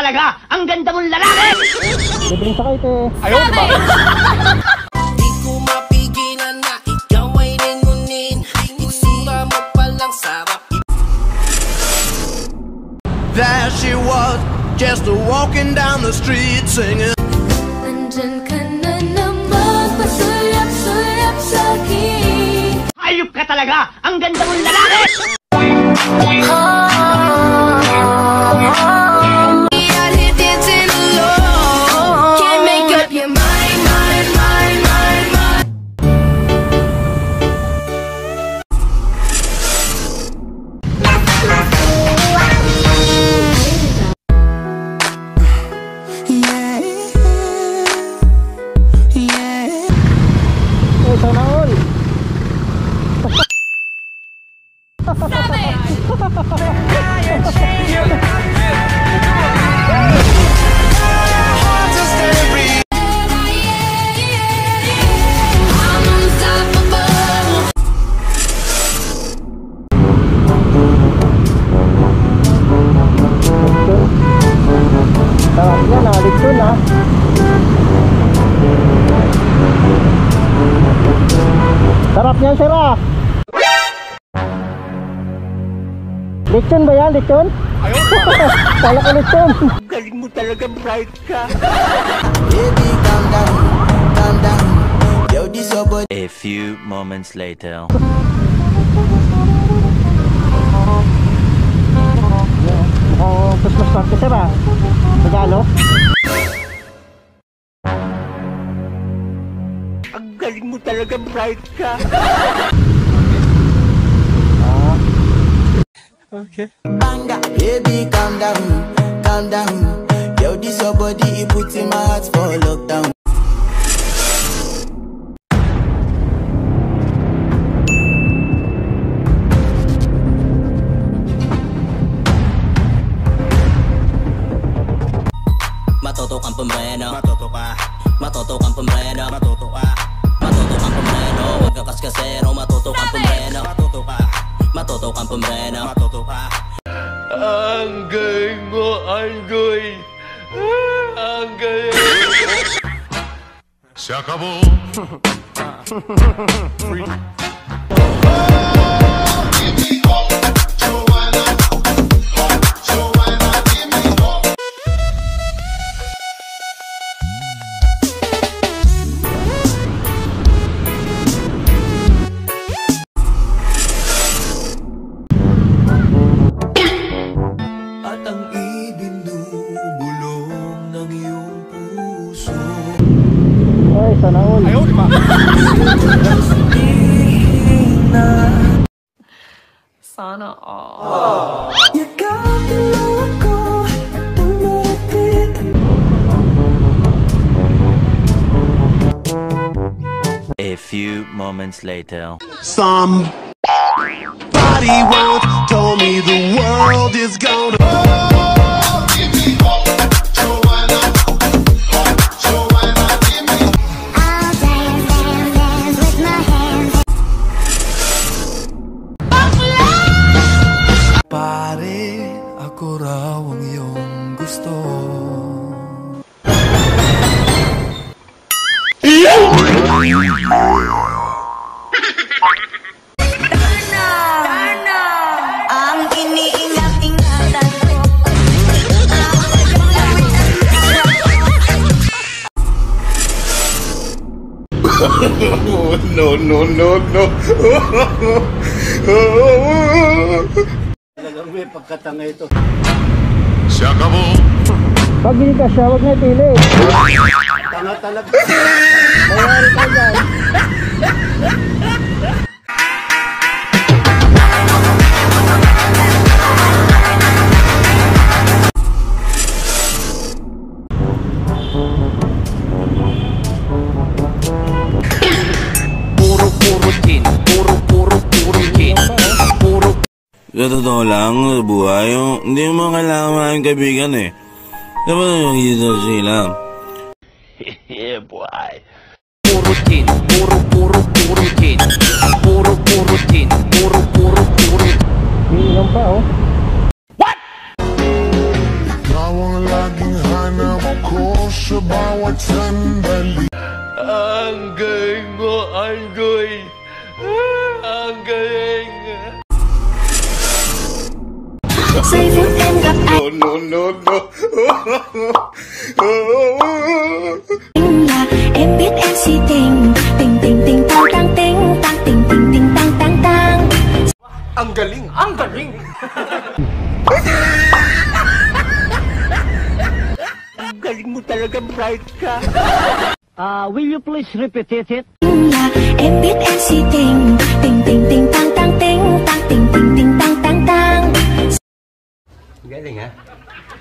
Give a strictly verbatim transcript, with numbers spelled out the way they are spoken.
talaga! Ang ganda mong lalaki! Libreng sakay, te. Ayaw, diba? Di ko mapigilan na ikaw ay ningunin. Itsura mo palang sarap. There she was, just walking down the street singing. Nandyan ka na naman, pasulap-sulap sa'kin. Ayop ka talaga! Ang ganda mong lalaki! Sarap yan, sir, ah. Lechon ba yan? Lechon? Ayaw, diba? Kala ko lechon. Galing mo talaga, bright ka! Baby, calm down, calm down. Yo, this your body. A few moments later. Mukhang Christmas party, sir, ah. Regalo? Ang galing mo talaga, bright ka! Ah. Okay. Banga, baby, calm down, calm down. Yo, this your body, it puts in my heart for lockdown. Matutok ang pumreno. Matutok ka. Matutok ang pumreno. Matutok ka. Matutok ang pumreno. Huwag kang kaskasero. Matutok ang pumreno. Matutok ka. Matutok ang pumreno. Matutok ka. Ang galing mo, ang galing. Ang galing. Se acabó. Ay, sana all. Ayaw, diba? Sana all. A few moments later. Somebody once told me the world is gonna. No, no, no, no. Talagang may pagkatanga ito. Se acabó. Pag hindi ka siya, huwag na pili. Tanga talaga. Mayroon ka dyan. Sa totoo lang, buhay, hindi mo kailangan maraming kaibigan eh. Dapat yung hito sila. Yeah, boy. Puro tin, puro puro puro tin. Puro puro tin, puro puro puro. Iinom pa, oh. I wanna love sa bawat sandali. Ang galing mo, Andoy. Ang galing. Giây phút em gặp anh No, no, no, là em biết em si tình, tình tình tình tang tang tình, tang tình tình tình tang tang tang. Ang galing, ang galing. Ang galing mo talaga, bright ka. Uh, will you please repeat it? Là em biết em si tình, tình tình tình tang tang tình, tang tình tình tình tang tang tang. Galing ha?